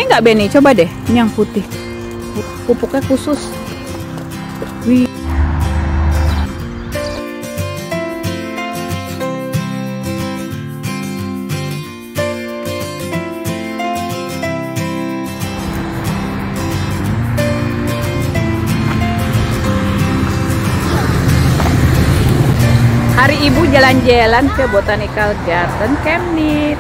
nggak Benny? Coba deh, ini yang putih. Pupuknya khusus. Wih. Hari Ibu jalan-jalan ke Botanical Garden Chemnitz.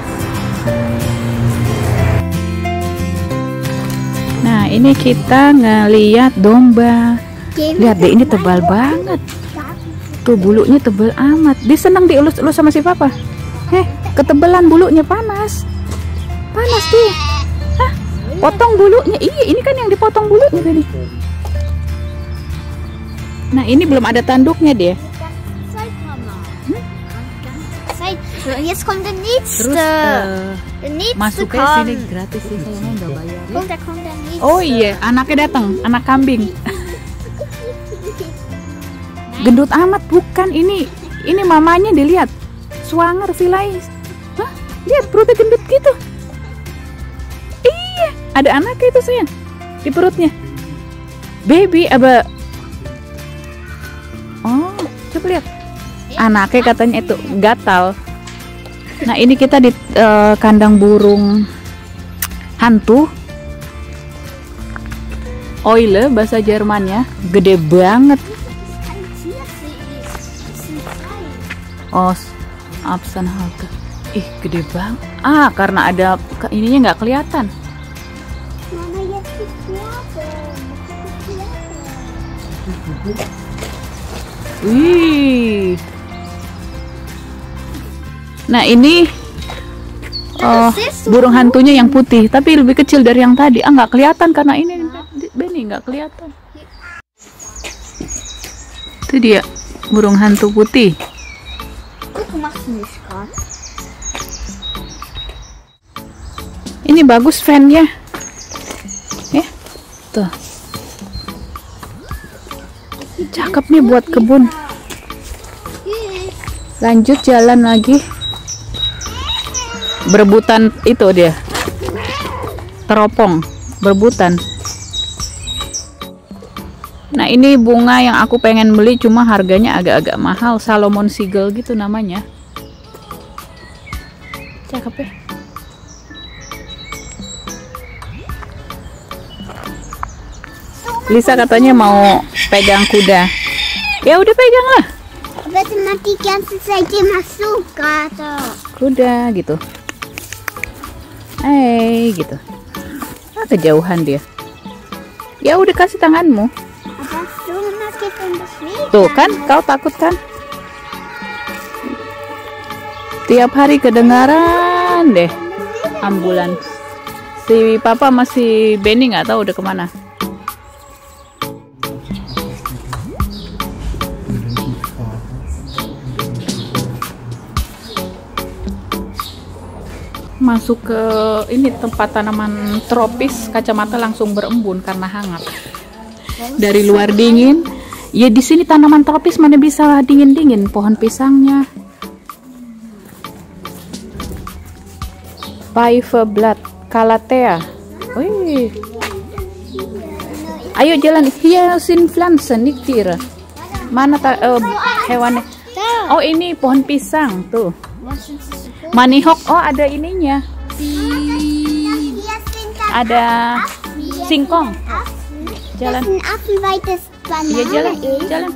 Nah, ini kita ngeliat domba. Lihat deh, ini tebal banget. Tuh bulunya tebal amat. Dia senang dielus-elus sama si Papa. Ketebalan bulunya, panas. Panas dia. Hah? Potong bulunya. Iya, ini kan yang dipotong bulunya tadi. Nah, ini belum ada tanduknya dia. Jetzt kommt der nächste. Der nächste masuknya kommt. sini gratis sih, kayaknya nggak bayar ya. Da kommt der nächste. Oh iya, anaknya datang, anak kambing. Gendut amat bukan ini mamanya dilihat. Swanger Vilais. Hah? Lihat perutnya gendut gitu. Iya, ada anaknya itu sayang di perutnya. Baby apa? Oh, coba lihat. Anaknya katanya itu gatal. Nah, ini kita di kandang burung hantu. Eule bahasa Jermannya, gede banget. Oh, Absenhalter. Ih, gede banget. Ah, karena ada ininya nggak kelihatan. Mama, jetzt die Wih. Nah, ini burung hantunya yang putih, tapi lebih kecil dari yang tadi. Ah, nggak kelihatan karena ini Benny nggak kelihatan. Itu dia burung hantu putih. Ini bagus fan-nya. Ya, tuh. Cakep nih buat kebun. Lanjut jalan lagi. Berebutan itu dia. Teropong, berebutan. Nah, ini bunga yang aku pengen beli, cuma harganya agak-agak mahal. Salomon Siegel gitu namanya. Cakep ya. Lisa katanya mau pegang kuda. Ya udah pegang lah. Bitte mal die ganze Zeit immer so gerade. Kuda gitu. Gitu. Ah, kejauhan dia. Ya udah kasih tanganmu. Tuh kan, kau takut kan? Tiap hari kedengaran deh ambulans. Si Papa masih Benny nggak tahu udah kemana. Masuk ke ini tempat tanaman tropis, kacamata langsung berembun karena hangat. Dari luar dingin, ya di sini tanaman tropis mana bisa dingin-dingin, pohon pisangnya. Pfefferblatt Calathea. Wih. Ayo jalan, Hyacinthpflanzen nicht Tiere. Mana hewannya? Oh, ini pohon pisang tuh. Manihok, oh ada ininya. Ada singkong. Jalan. Iya, jalan.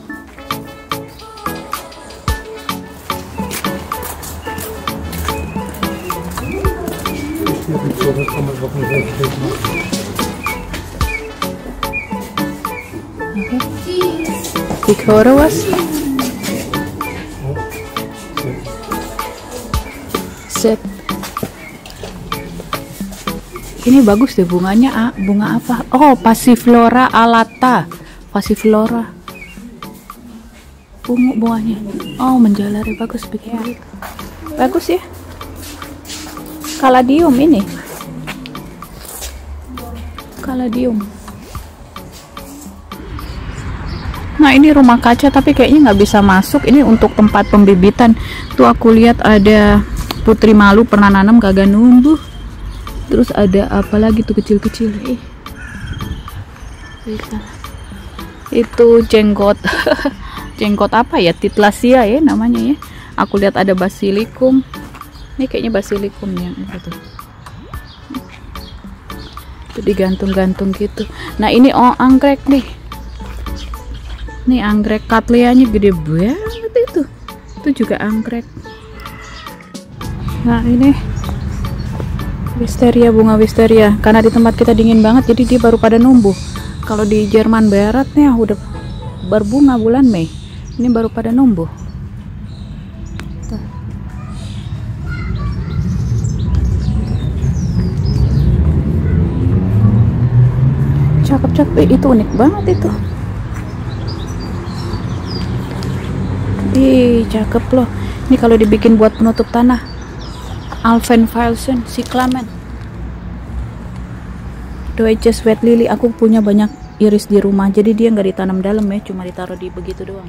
Ik hoor was. Set. Ini bagus deh bunganya. Bunga apa? Oh, Passiflora alata. Passiflora. Bunganya. Oh, menjalari, bagus bikin. Bagus ya. Caladium ini. Caladium. Nah, ini rumah kaca tapi kayaknya nggak bisa masuk. Ini untuk tempat pembibitan. Tuh aku lihat ada putri malu pernah nanam kagak numbuh. Terus ada apa lagi tuh kecil-kecil? Itu jenggot. Jenggot apa ya? Titlasia ya namanya ya. Aku lihat ada basilikum. Ini kayaknya basilikum yang itu. Itu digantung-gantung gitu. Nah ini anggrek nih. Ini anggrek katleanya gede banget itu. Itu juga anggrek. Nah ini wisteria, bunga wisteria. Karena di tempat kita dingin banget, jadi dia baru pada numbuh. Kalau di Jerman Barat nih udah berbunga bulan Mei. Ini baru pada numbuh. Tuh. Cakep-cakep, itu unik banget itu. Ih, cakep loh. Ini kalau dibikin buat penutup tanah. Alpenfalsen, cyclamen. Deutsches Wet Lily. Aku punya banyak iris di rumah, jadi dia nggak ditanam dalam ya, cuma ditaruh di begitu doang.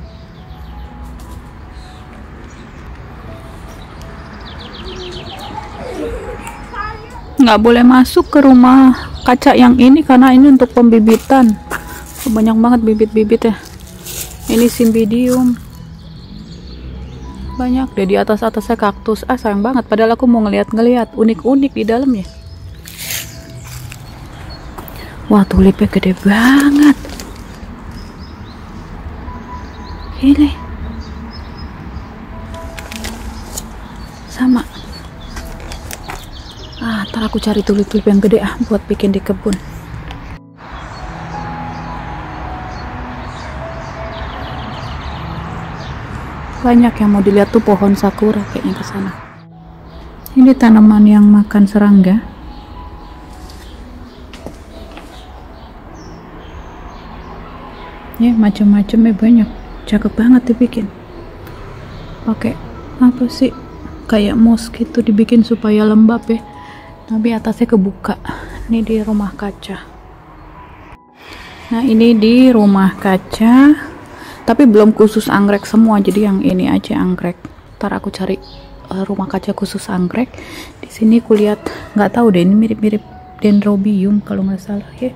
Nggak boleh masuk ke rumah kaca yang ini karena ini untuk pembibitan. Banyak banget bibit-bibit ya. Ini Cymbidium. Banyak deh di atasnya kaktus. Sayang banget, padahal aku mau ngeliat-ngeliat unik-unik di dalamnya. Wah, tulipnya gede banget. Ini sama. Ntar aku cari tulip-tulip yang gede buat bikin di kebun. Banyak yang mau dilihat tuh pohon sakura kayaknya ke sana. Ini tanaman yang makan serangga. Ya, macam-macamnya banyak. Cakep banget dibikin. Pakai apa sih? Kayak moss gitu dibikin supaya lembab ya. Tapi atasnya kebuka. Ini di rumah kaca. Nah, ini di rumah kaca. Tapi belum khusus anggrek semua, jadi yang ini aja anggrek. Ntar aku cari rumah kaca khusus anggrek. Di sini kulihat, nggak tahu deh, ini mirip-mirip dendrobium kalau nggak salah ya.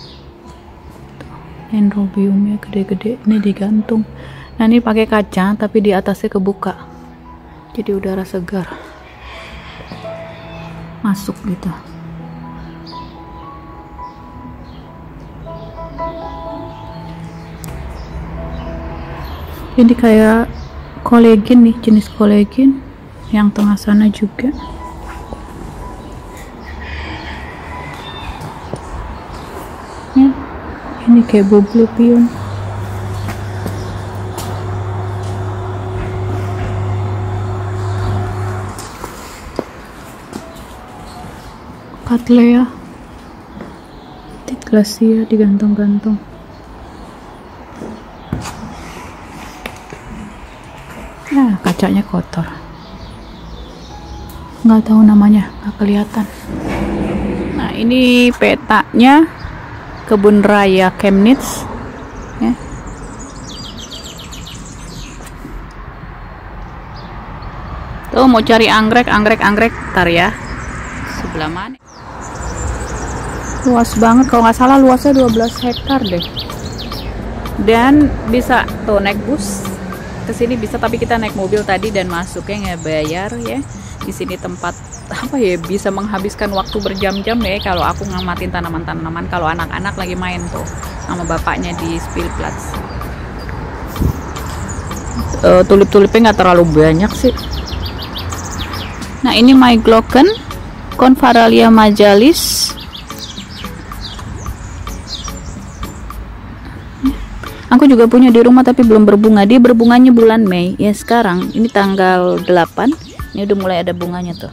Dendrobiumnya gede-gede, ini digantung. Nah ini pakai kaca, tapi di atasnya kebuka, jadi udara segar masuk gitu. Ini kayak kolegin nih, jenis kolegin yang tengah sana juga. Ya, ini kayak Bublupion. Cattleya, Titlasia digantung-gantung. Nah, kacanya kotor. Nggak tahu namanya, nggak kelihatan. Nah, ini petanya kebun raya Chemnitz. Ya. Tuh mau cari anggrek, tar ya. Sebelah mana? Luas banget, kalau nggak salah luasnya 12 hektar deh. Dan bisa tuh naik bus ke sini bisa, tapi kita naik mobil tadi dan masuknya nggak bayar ya. Di sini tempat apa ya, bisa menghabiskan waktu berjam-jam ya kalau aku ngamatin tanaman-tanaman. Kalau anak-anak lagi main tuh sama bapaknya di Spielplatz. Tulip-tulipnya nggak terlalu banyak sih. Nah ini Maiglocken, Convallaria majalis. Aku juga punya di rumah tapi belum berbunga. Dia berbunganya bulan Mei. Ya sekarang ini tanggal 8. Ini udah mulai ada bunganya tuh.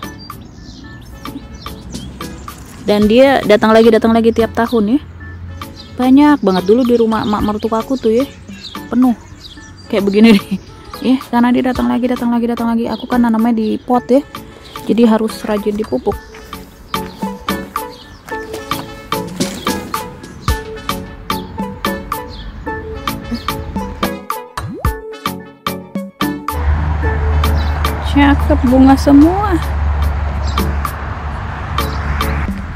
Dan dia datang lagi tiap tahun ya. Banyak banget dulu di rumah emak mertuaku tuh ya. Penuh. Kayak begini nih. Ya, karena dia datang lagi. Aku kan nanamnya di pot ya. Jadi harus rajin dipupuk. Cakep, bunga semua.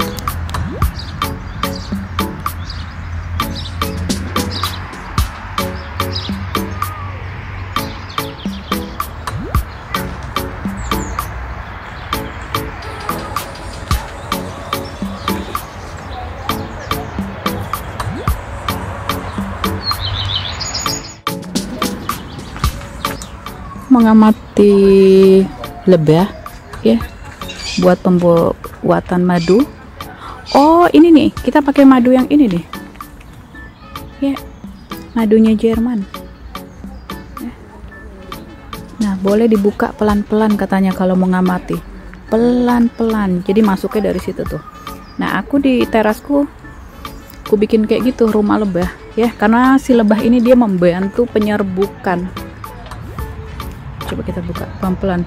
mengamati lebah ya, buat pembuatan madu. Oh ini nih, kita pakai madu yang ini nih ya, madunya Jerman ya. Nah boleh dibuka pelan-pelan katanya kalau mengamati, pelan-pelan, jadi masuknya dari situ tuh. Nah aku di terasku aku bikin kayak gitu, rumah lebah ya, karena si lebah ini dia membantu penyerbukan. Coba kita buka pelan-pelan.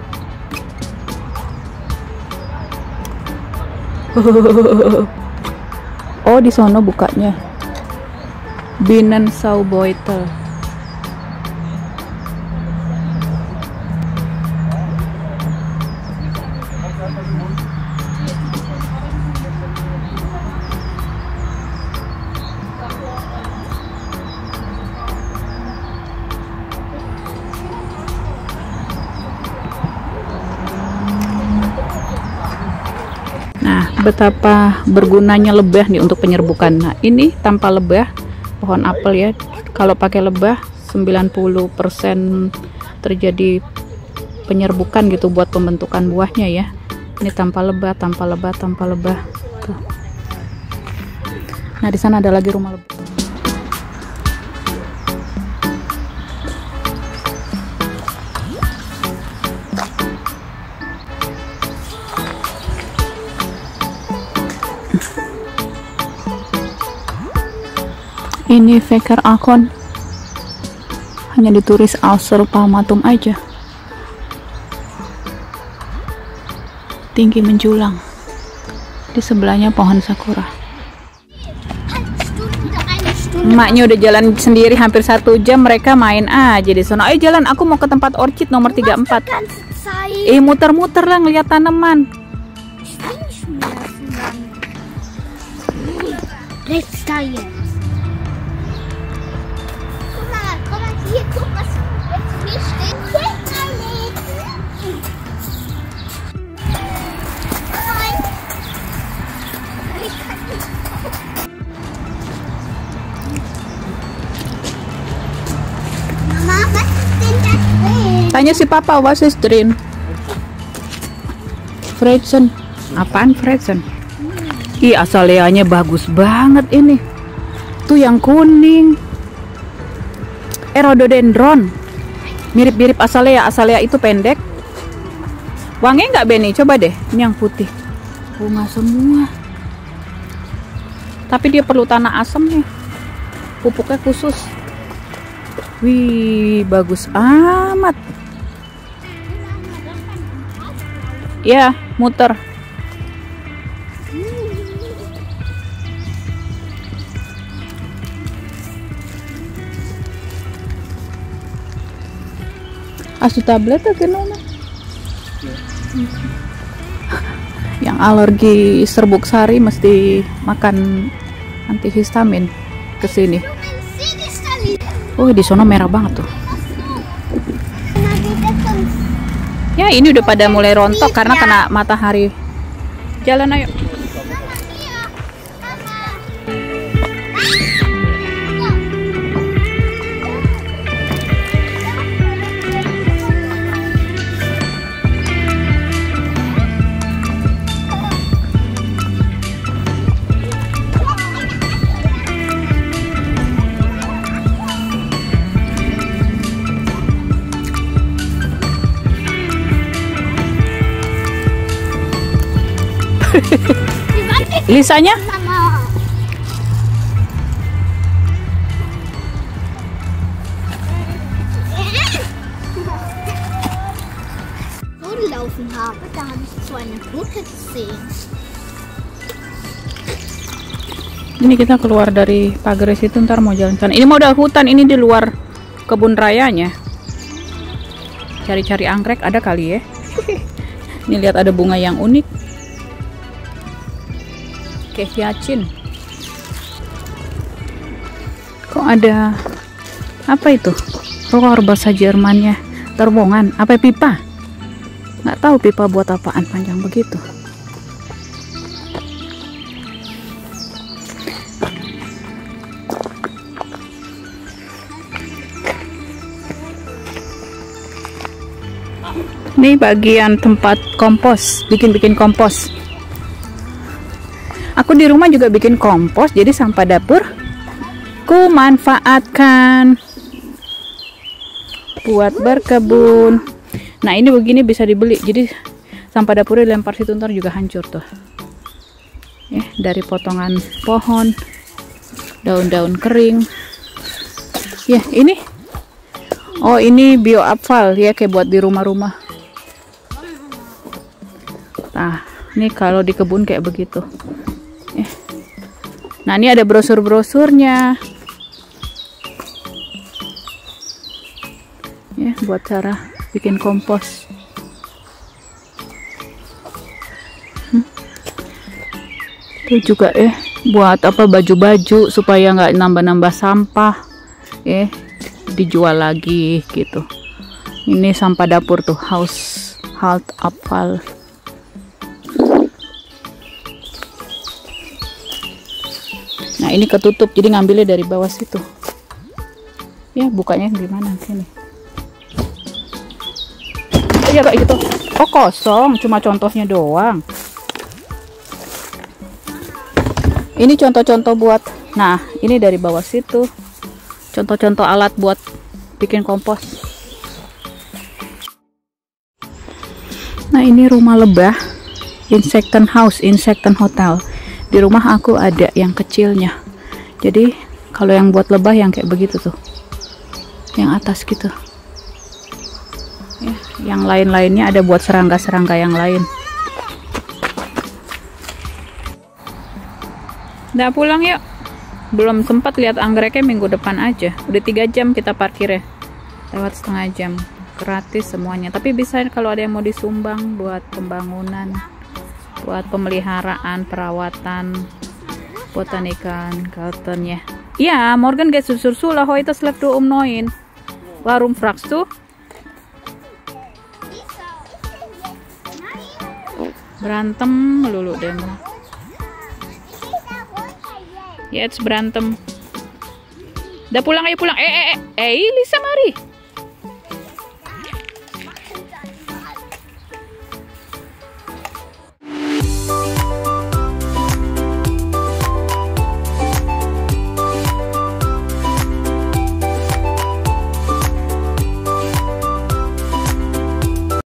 Oh di sono bukanya. Binnenschaumbeutel. Betapa bergunanya lebah nih untuk penyerbukan. Nah ini tanpa lebah, pohon apel ya, kalau pakai lebah 90% terjadi penyerbukan gitu buat pembentukan buahnya ya. Ini tanpa lebah, tanpa lebah, tanpa lebah tuh. Nah di sana ada lagi rumah lebah. Ini Veker Akon, hanya ditulis Auser Palmatum aja. Tinggi menjulang. Di sebelahnya pohon sakura. Emaknya udah jalan sendiri hampir 1 jam, mereka main aja di sana. Ayo jalan, aku mau ke tempat orchid nomor 34. Muter-muter lah ngeliat tanaman. Tanya si papa, was is drin? Fredsen. Apaan Fredsen? Ih, azaleanya bagus banget ini. Tuh yang kuning. Rhododendron. Mirip-mirip azalea. Azalea itu pendek. Wangi nggak Benny? Coba deh. Ini yang putih. Bunga semua. Tapi dia perlu tanah asam nih. Pupuknya khusus. Wih, bagus amat. Ya, muter. Asu tablet atau gimana? Yang alergi serbuk sari mesti makan antihistamin kesini. Oh, di sana merah banget tuh. Ya, ini udah pada mulai rontok karena kena matahari. Jalan ayo. Lisanya? Laufen habe, da habe ich so eine Brücke gesehen. Ini kita keluar dari pagar situ, ntar mau jalan sana. Ini modal hutan, ini di luar kebun rayanya. Cari-cari anggrek ada kali ya. Ini lihat ada bunga yang unik. Kehiacin. Kok ada apa itu? Roar bahasa Jermannya. Terowongan. Apa pipa? Nggak tahu pipa buat apaan panjang begitu. Nih bagian tempat kompos, bikin kompos. Aku di rumah juga bikin kompos, jadi sampah dapur ku manfaatkan buat berkebun. Nah ini begini bisa dibeli, jadi sampah dapurnya dilempar situ ntar juga hancur tuh. Dari potongan pohon, daun-daun kering. Ya ini, oh ini bioafval ya, kayak buat di rumah-rumah. Nah ini kalau di kebun kayak begitu. Nah ini ada brosur-brosurnya. Ya buat cara bikin kompos. Itu juga buat apa, baju-baju supaya nggak nambah-nambah sampah, dijual lagi gitu. Ini sampah dapur tuh, household afval. Nah ini ketutup, jadi ngambilnya dari bawah situ. Ya bukanya gimana sini? Ya kayak gitu. Oh kosong, cuma contohnya doang. Ini contoh-contoh buat, nah ini dari bawah situ, contoh-contoh alat buat bikin kompos. Nah ini rumah lebah, insecten house, insecten hotel. Di rumah aku ada yang kecilnya, jadi kalau yang buat lebah yang kayak begitu tuh, yang atas gitu ya, yang lain-lainnya ada buat serangga-serangga yang lain. Udah pulang yuk. Belum sempat lihat anggreknya, minggu depan aja. Udah 3 jam kita parkir ya. Lewat setengah jam. Gratis semuanya. Tapi bisa kalau ada yang mau disumbang buat pembangunan, buat pemeliharaan, perawatan, botanikan, garden ya. Ja, morgen geht es zur Schule. Heute schläft du um 9. Warum fragst du? Berantem melulu deh. Jetzt berantem. Udah pulang, ayo pulang. Lisa